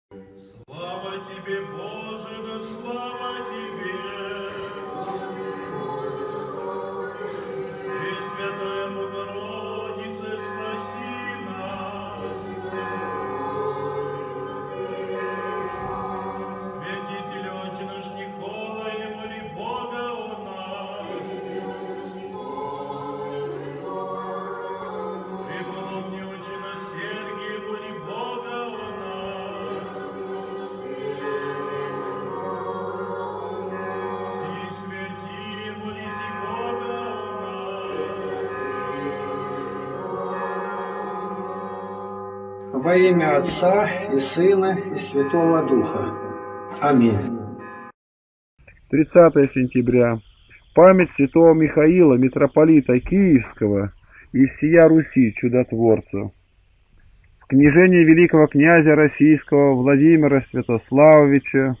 Слава тебе, Боже, да слава тебе! Пресвятая Богородице, спаси нас! Святитель Отче наш Николай, моли Бога о нас! Преподобный Отче наш Сергий, моли Бога о нас! Все святые, молите Бога о нас! Во имя Отца и Сына и Святого Духа. Аминь. 30 сентября. Память святого Михаила, митрополита Киевского и всея Руси, чудотворца. В княжении великого князя российского Владимира Святославовича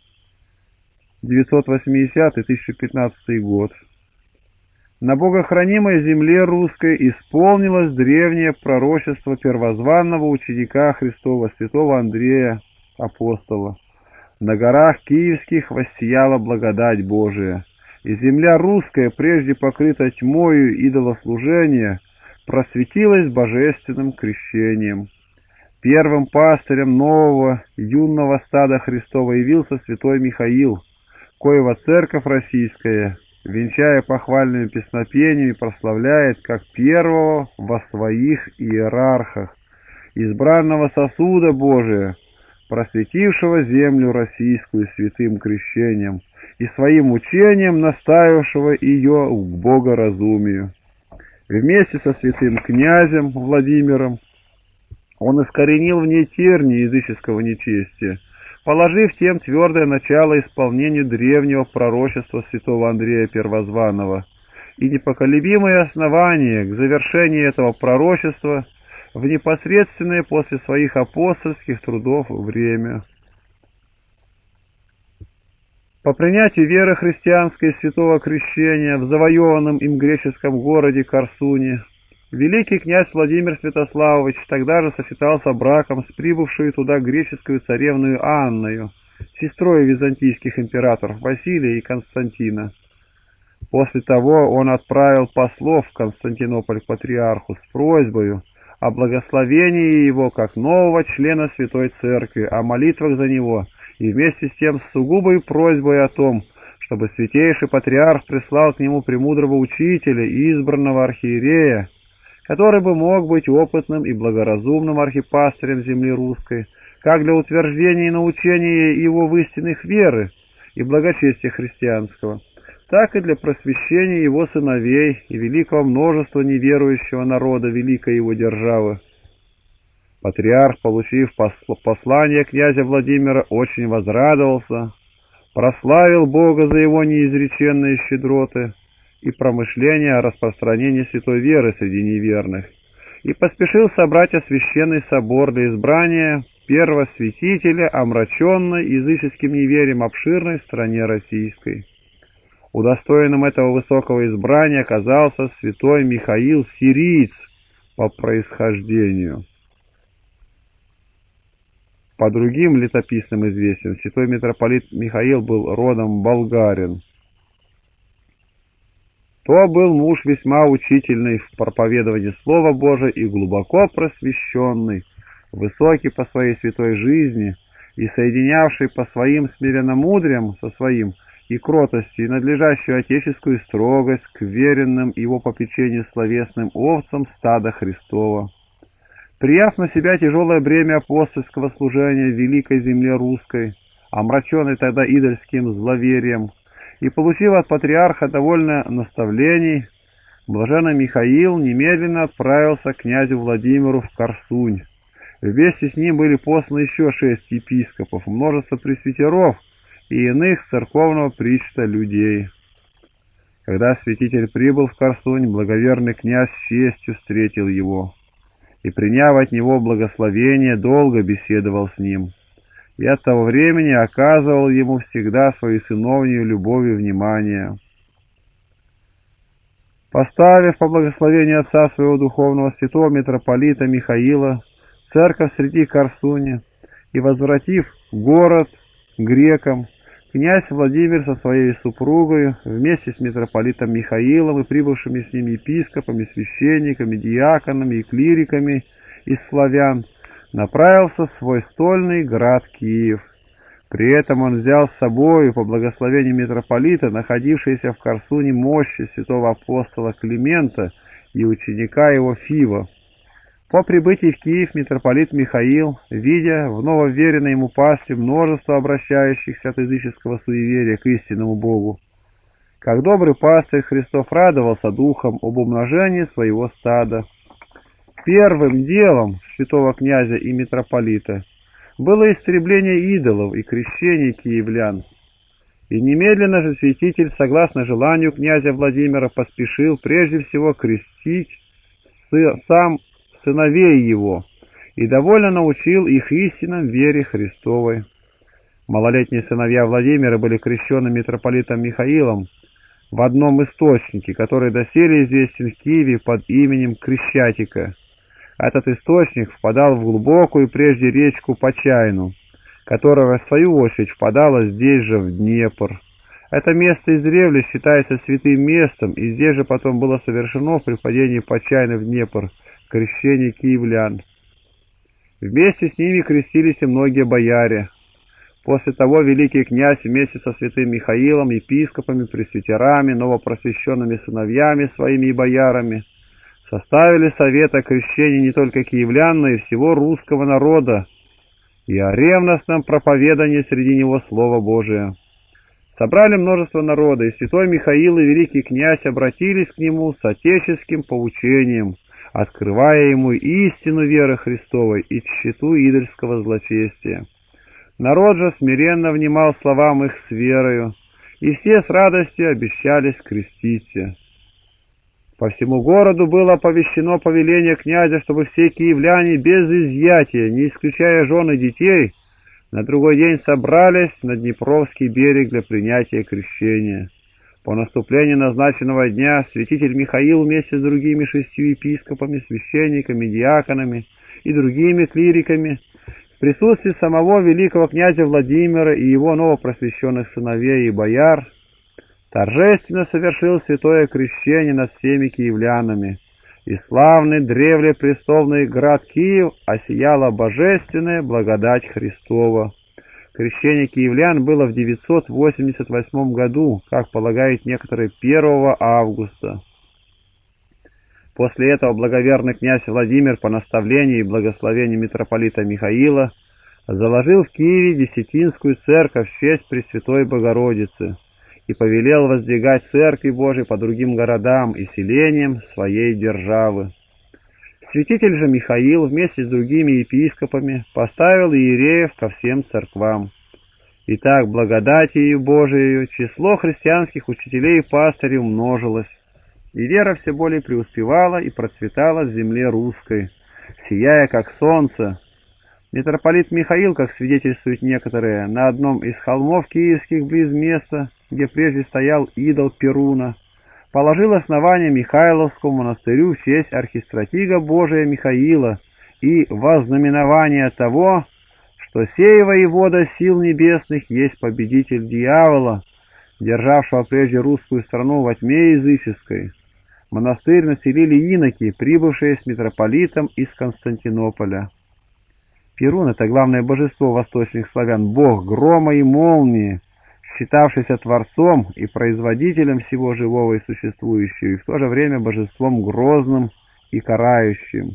980-1015 год. На богохранимой земле русской исполнилось древнее пророчество первозванного ученика Христова, святого Андрея, апостола. На горах киевских воссияла благодать Божия, и земля русская, прежде покрыта тьмою идолослужения, просветилась божественным крещением. Первым пастырем нового юного стада Христова явился святой Михаил, коего церковь российская, венчая похвальными песнопениями, прославляет как первого во своих иерархах, избранного сосуда Божия, просветившего землю российскую святым крещением и своим учением наставившего ее к богоразумию. Вместе со святым князем Владимиром он искоренил в ней терни языческого нечестия, положив тем твердое начало исполнению древнего пророчества святого Андрея Первозванного и непоколебимое основание к завершению этого пророчества в непосредственное после своих апостольских трудов время. По принятию веры христианской святого крещения в завоеванном им греческом городе Корсуне, великий князь Владимир Святославович тогда же сочетался браком с прибывшей туда греческую царевную Анною, сестрой византийских императоров Василия и Константина. После того он отправил послов в Константинополь к патриарху с просьбой о благословении его как нового члена Святой Церкви, о молитвах за него, и вместе с тем с сугубой просьбой о том, чтобы святейший патриарх прислал к нему премудрого учителя и избранного архиерея, который бы мог быть опытным и благоразумным архипастырем земли русской, как для утверждения и научения его в истинных веры и благочестия христианского, так и для просвещения его сыновей и великого множества неверующего народа великой его державы. Патриарх, получив послание князя Владимира, очень возрадовался, прославил Бога за его неизреченные щедроты и промышления о распространении святой веры среди неверных, и поспешил собрать освященный собор для избрания первого святителя, омраченной языческим неверием обширной стране российской. Удостоенным этого высокого избрания оказался святой Михаил Сириец по происхождению. По другим летописным известиям, святой митрополит Михаил был родом болгарин. То был муж весьма учительный в проповедовании Слова Божия и глубоко просвещенный, высокий по своей святой жизни и соединявший по своим смиренномудриям со своим и кротостью и надлежащую отеческую строгость к веренным его попечению словесным овцам стада Христова. Прияв на себя тяжелое бремя апостольского служения в великой земле русской, омраченной тогда идольским зловерием, и получив от патриарха довольно наставлений, блаженный Михаил немедленно отправился к князю Владимиру в Корсунь. Вместе с ним были посланы еще 6 епископов, множество пресвитеров и иных церковного причта людей. Когда святитель прибыл в Корсунь, благоверный князь с честью встретил его, и, приняв от него благословение, долго беседовал с ним, и от того времени оказывал ему всегда свою сыновнюю любовь и внимание. Поставив по благословению отца своего духовного святого митрополита Михаила церковь среди Корсуни и возвратив город грекам, князь Владимир со своей супругой вместе с митрополитом Михаилом и прибывшими с ним епископами, священниками, диаконами и клириками из славян направился в свой стольный град Киев. При этом он взял с собой, по благословению митрополита, находившиеся в Корсуне мощи святого апостола Климента и ученика его Фива. По прибытии в Киев митрополит Михаил, видя в нововеренной ему пастве множество обращающихся от языческого суеверия к истинному Богу, как добрый пастырь Христов радовался духом об умножении своего стада. Первым делом святого князя и митрополита было истребление идолов и крещение киевлян. И немедленно же святитель, согласно желанию князя Владимира, поспешил прежде всего крестить сам сыновей его и довольно научил их истинам вере Христовой. Малолетние сыновья Владимира были крещены митрополитом Михаилом в одном источнике, который доселе известен в Киеве под именем Крещатика. Этот источник впадал в глубокую прежде речку Почайну, которая в свою очередь впадала здесь же в Днепр. Это место издревле считается святым местом, и здесь же потом было совершено при впадении Почайны в Днепр крещение киевлян. Вместе с ними крестились и многие бояре. После того великий князь вместе со святым Михаилом, епископами, пресвитерами, новопросвященными сыновьями своими и боярами составили совет о крещении не только киевлян, но и всего русского народа и о ревностном проповедании среди него Слова Божия. Собрали множество народа, и святой Михаил и великий князь обратились к нему с отеческим поучением, открывая ему истину веры Христовой и тщету идольского злочестия. Народ же смиренно внимал словам их с верою, и все с радостью обещались креститься. По всему городу было оповещено повеление князя, чтобы все киевляне без изъятия, не исключая жен и детей, на другой день собрались на Днепровский берег для принятия крещения. По наступлению назначенного дня святитель Михаил вместе с другими 6 епископами, священниками, диаконами и другими клириками в присутствии самого великого князя Владимира и его новопросвященных сыновей и бояр торжественно совершил святое крещение над всеми киевлянами, и славный древле престолный град Киев осияла божественная благодать Христова. Крещение киевлян было в 988 году, как полагают некоторые, 1 августа. После этого благоверный князь Владимир по наставлению и благословению митрополита Михаила заложил в Киеве Десятинскую церковь в честь Пресвятой Богородицы и повелел воздвигать церкви Божии по другим городам и селениям своей державы. Святитель же Михаил вместе с другими епископами поставил иереев ко всем церквам. Итак, благодатью Божией число христианских учителей и пастырей умножилось, и вера все более преуспевала и процветала в земле русской, сияя как солнце. Митрополит Михаил, как свидетельствуют некоторые, на одном из холмов киевских близ места, где прежде стоял идол Перуна, положил основание Михайловскому монастырю в честь архистратига Божия Михаила и во знаменование того, что сей воевода сил небесных есть победитель дьявола, державшего прежде русскую страну во тьме языческой. Монастырь населили иноки, прибывшие с митрополитом из Константинополя. Перун — это главное божество восточных славян, бог грома и молнии, считавшийся творцом и производителем всего живого и существующего, и в то же время божеством грозным и карающим.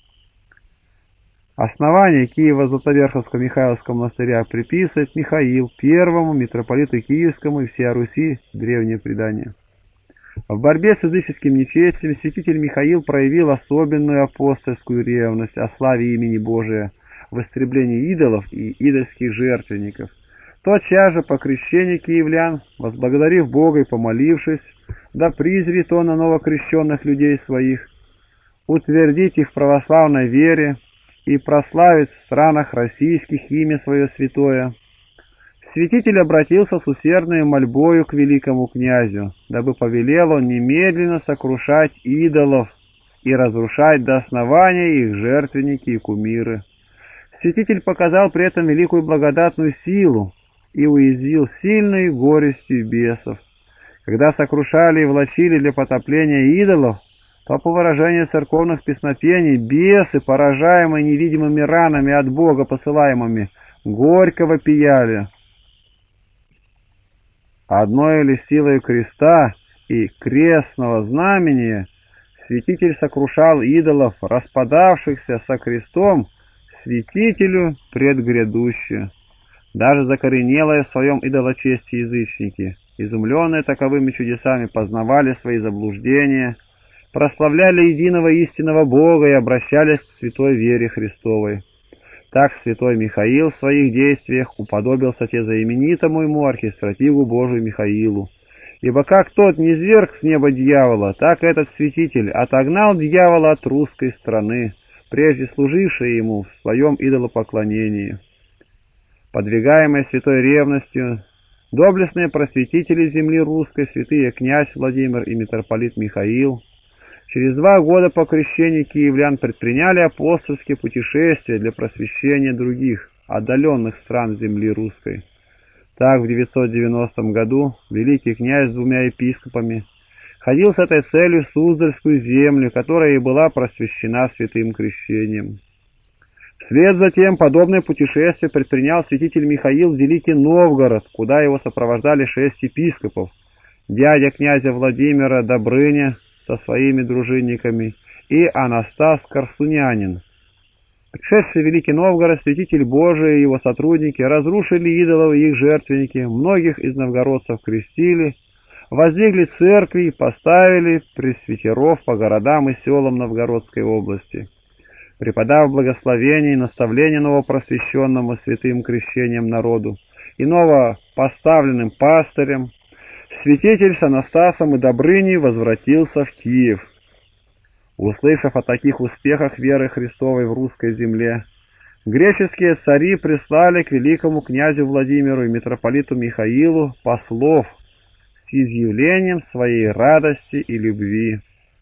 Основание Киево-Златоверховского Михайловского монастыря приписывает Михаил, первому митрополиту Киевскому и всей Руси, древнее предание. В борьбе с языческим нечестием святитель Михаил проявил особенную апостольскую ревность о славе имени Божия, в истреблении идолов и идольских жертвенников. Тотчас же по крещению киевлян, возблагодарив Бога и помолившись, да призрит он на новокрещенных людей своих, утвердить их в православной вере и прославить в странах российских имя свое святое, святитель обратился с усердной мольбою к великому князю, дабы повелел он немедленно сокрушать идолов и разрушать до основания их жертвенники и кумиры. Святитель показал при этом великую благодатную силу и уязвил сильной горестью бесов. Когда сокрушали и влачили для потопления идолов, то, по выражению церковных песнопений, бесы, поражаемые невидимыми ранами от Бога посылаемыми, горько вопияли. Одной ли силой креста и крестного знамения святитель сокрушал идолов, распадавшихся со крестом святителю предгрядуще. Даже закоренелые в своем идолочестии язычники, изумленные таковыми чудесами, познавали свои заблуждения, прославляли единого истинного Бога и обращались к святой вере Христовой. Так святой Михаил в своих действиях уподобился тезаименитому ему архистратигу Божию Михаилу. Ибо как тот низверг с неба дьявола, так этот святитель отогнал дьявола от русской страны, прежде служившей ему в своем идолопоклонении. Подвигаемые святой ревностью, доблестные просветители земли русской, святые князь Владимир и митрополит Михаил, через 2 года по крещению киевлян предприняли апостольские путешествия для просвещения других, отдаленных стран земли русской. Так, в 990 году великий князь с 2 епископами ходил с этой целью в Суздальскую землю, которая и была просвещена святым крещением. Вслед за тем подобное путешествие предпринял святитель Михаил в Великий Новгород, куда его сопровождали 6 епископов, дядя князя Владимира Добрыня со своими дружинниками и Анастас Корсунянин. Пришедший в Великий Новгород, святитель Божий и его сотрудники разрушили идолов и их жертвенники, многих из новгородцев крестили, воздвигли церкви и поставили пресвитеров по городам и селам Новгородской области. Преподав благословение и наставление новопросвещенному святым крещением народу и новопоставленным пастырем, святитель с Анастасом и Добрыней возвратился в Киев. Услышав о таких успехах веры Христовой в русской земле, греческие цари прислали к великому князю Владимиру и митрополиту Михаилу послов с изъявлением своей радости и любви.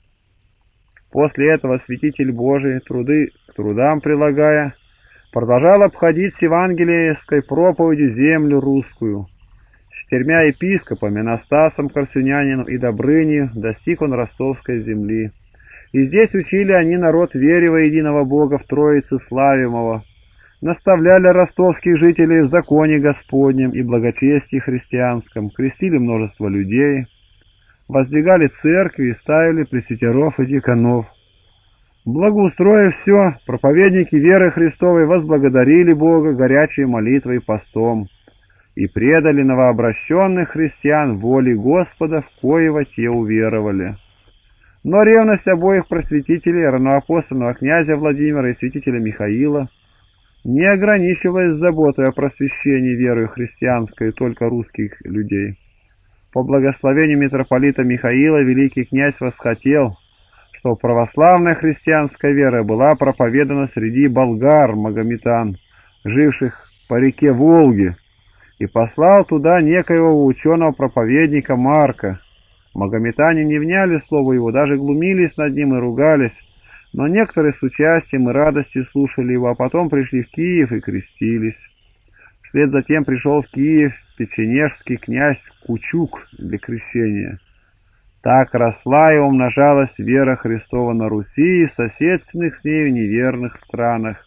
После этого святитель Божий, труды к трудам прилагая, продолжал обходить с евангельской проповедью землю русскую. С 4 епископами, Анастасом Корсунянином и Добрыней, достиг он ростовской земли. И здесь учили они народ вере во единого Бога в Троице славимого, наставляли ростовских жителей в законе Господнем и благочестии христианском, крестили множество людей, воздвигали церкви и ставили пресвитеров и дьяконов. Благоустроив все, проповедники веры Христовой возблагодарили Бога горячей молитвой и постом и предали новообращенных христиан воле Господа, в коего те уверовали. Но ревность обоих просветителей, равноапостольного князя Владимира и святителя Михаила, не ограничивалась заботой о просвещении веры христианской только русских людей. По благословению митрополита Михаила великий князь восхотел, что православная христианская вера была проповедана среди болгар-магометан, живших по реке Волге, и послал туда некоего ученого-проповедника Марка. Магометане не вняли слову его, даже глумились над ним и ругались, но некоторые с участием и радостью слушали его, а потом пришли в Киев и крестились. Вслед за тем пришел в Киев печенежский князь Кучук для крещения. Так росла и умножалась вера Христова на Руси и в соседственных с нею неверных странах.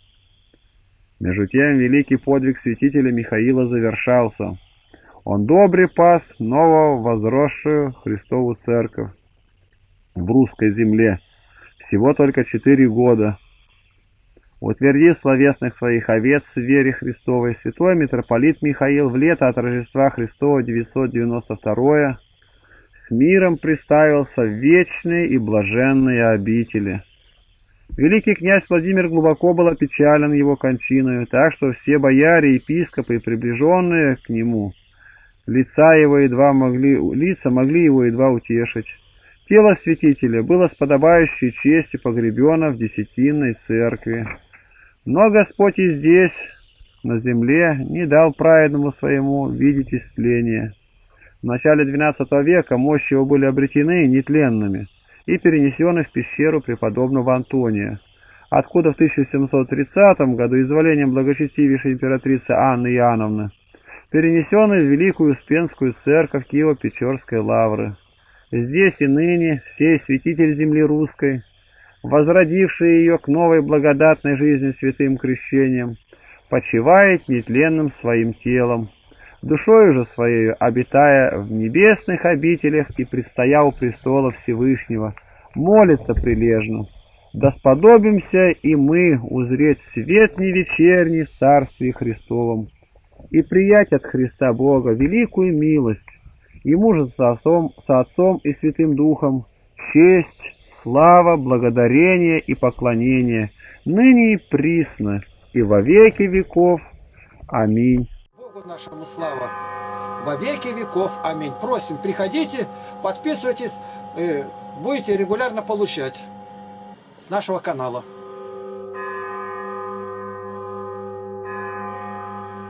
Между тем великий подвиг святителя Михаила завершался. Он добре пас ново возросшую Христову церковь в русской земле, всего только 4 года. Утвердив словесных своих овец в вере Христовой, святой митрополит Михаил в лето от Рождества Христова 992 с миром приставился в вечные и блаженные обители. Великий князь Владимир глубоко был опечален его кончиною, так что все бояре, епископы и приближенные к нему лица могли его едва утешить. Тело святителя было с подобающей честью погребено в Десятинной церкви. Но Господь и здесь, на земле, не дал праведному своему видеть истления. В начале XII века мощи его были обретены нетленными и перенесены в пещеру преподобного Антония. откуда в 1730 году изволением благочестивейшей императрицы Анны Иоанновны перенесены в Великую Успенскую церковь Киево-Печорской лавры. Здесь и ныне сей святитель земли русской, возродивший ее к новой благодатной жизни святым крещением, почивает нетленным своим телом, душою же своею обитая в небесных обителях и предстоя у престола Всевышнего, молится прилежно. Да сподобимся и мы узреть свет невечерний в Царстве Христовом и приять от Христа Бога великую милость, Ему же со Отцом и Святым Духом честь, слава, благодарение и поклонение, ныне и присно, и во веки веков. Аминь. Богу нашему слава во веки веков. Аминь. Просим, приходите, подписывайтесь, будете регулярно получать с нашего канала.